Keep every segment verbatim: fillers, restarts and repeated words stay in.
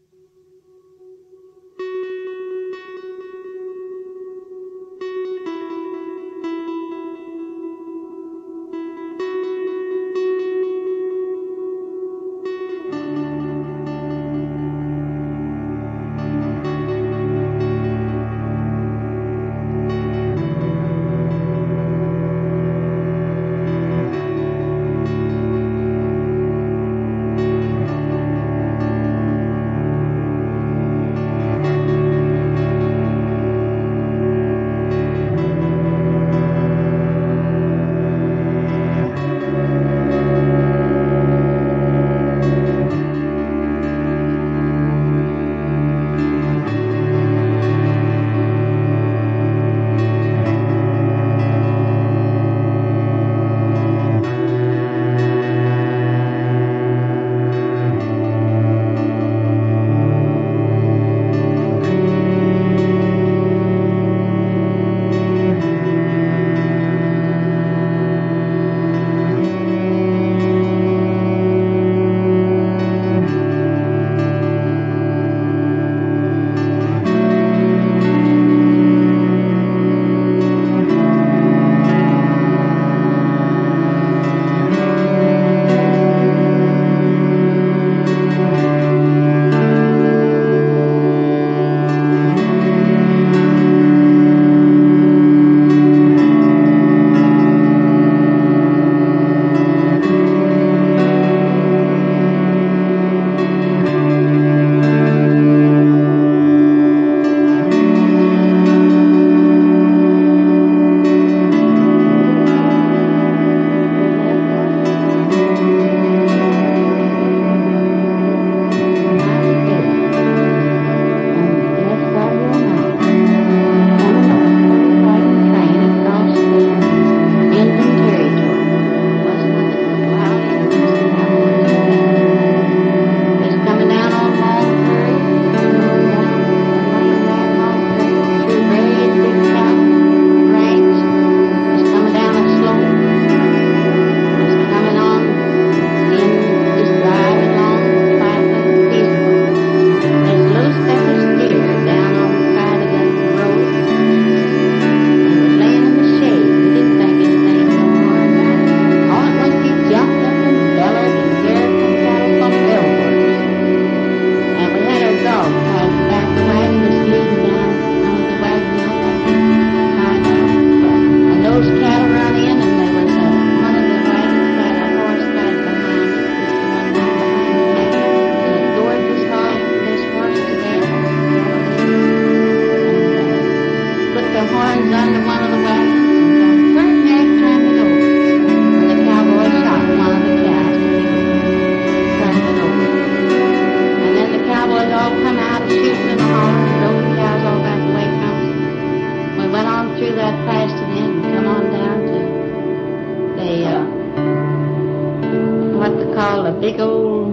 big old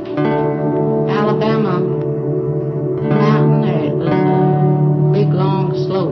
Alabama mountain there. It was a big long slope.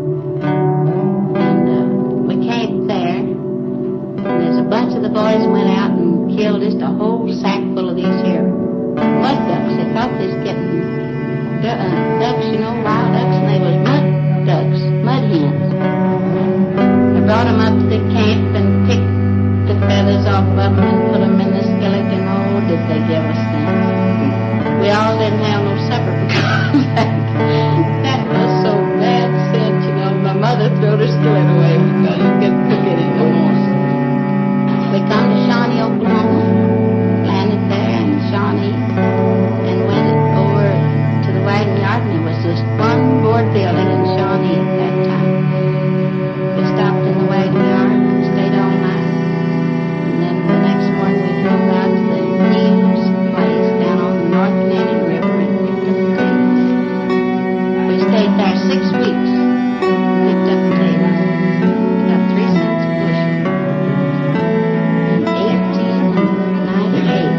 And uh, we camped there. And there's a bunch of the boys went out and killed just a whole sack full of these here mud ducks. They thought they was getting du uh, ducks, you know, wild ducks, and they was mud ducks, mud hens. I brought them up to the camp and picked the feathers off of them and put them in the skillet, and oh, did they give us things. We all didn't have no supper because that was so bad scent, you know. My mother threw her skillet away because you couldn't cook it in no more. We come to Shawnee, Oklahoma, landed there in Shawnee, and went over to the wagon yard, and there was just one board building in Shawnee at that time. We stopped in the wagon yard and stayed all night. And then the next morning we drove out to the News place down on the North Canadian River and picked up potatoes. We stayed there six weeks, picked up potatoes, got three cents a bushel. In eighteen ninety-eight.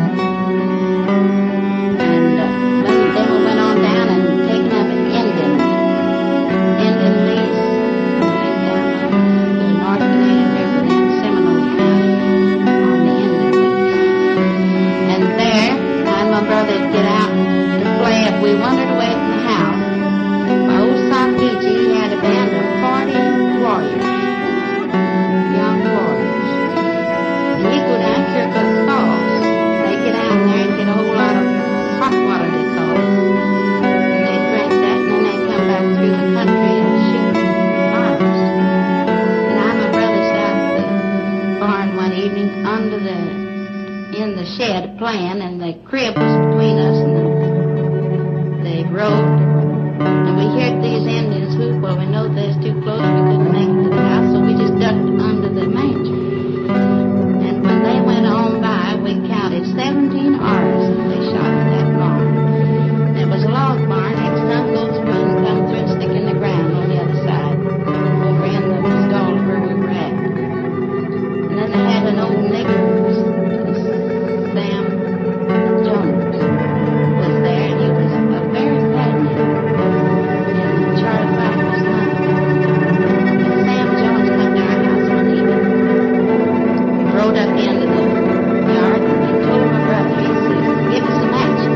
And uh, then we went on down and taken up an Indian, Indian lease. We went down on the North Canadian River in Seminole County on the Indian lease. And there, I and my brother would get out to we wandered away from the house. Well, old Sakiji had a band of forty warriors, young warriors. And he'd go down Kirkuk Falls. They'd get down there and get a whole lot of hot water, they call it. And they'd drink that, and then they'd come back through the country and shoot arrows. And I and my brother sat at the barn one evening under the, in the shed playing, and the crib was between us and the, the road. And we heard these Indians whoop. Well, we know they was too close, we couldn't make it to the house, so we just ducked under the manger. And when they went on by, we counted seventeen arrows that they shot at that barn. It was a log barn, and some goes through and come through and stick in the ground on the other side, over in the stall where we were at. And then they had an old nigger, Sam Jones, was there, and he was a very bad nigger. And Charlie Black was not. And Sam Jones come to our house one evening, rode up into the yard, and he told my brother, he said, give us some matches.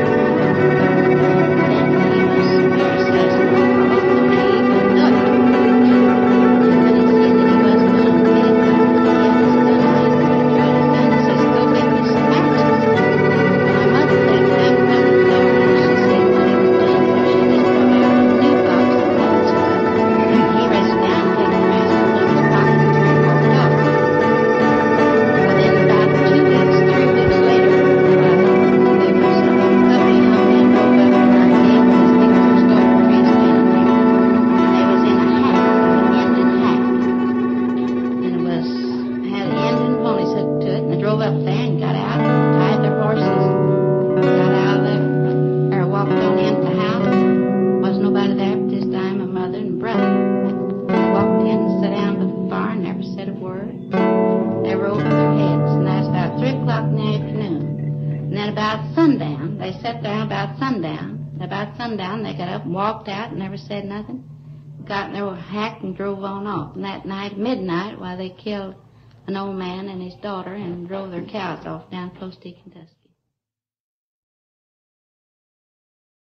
And he was very sensible, hopefully he would duck. And when he seen that he wasn't going to get it, he had his gun ready, he tried his gun, he says, go get me some matches. My mother that time come to the door, and she said what he was doing, so she just brought out a new box of matches. And he reached down and took the matches from his pocket and walked off. Well, then about two weeks, three weeks later, uh, there was a couple of young men drove up to our gate with this big old stove tree standing there. And they was in a hack, an Indian hack. And it was, had an Indian ponies hooked to it, and they drove up there and got out, tied their horses, got out of there, or walked on into the house. Wasn't nobody there but this time, my mother and brother. They walked in and sat down by the fire and never said a word. Never opened their heads. And that's about three o'clock in the afternoon. And then about sundown, they sat there about sundown. And about sundown, they got up and walked out and never said nothing. Got in their hack and drove on off. And that night, midnight, while they killed an old man and his daughter and drove their cows off down close to Kentucky.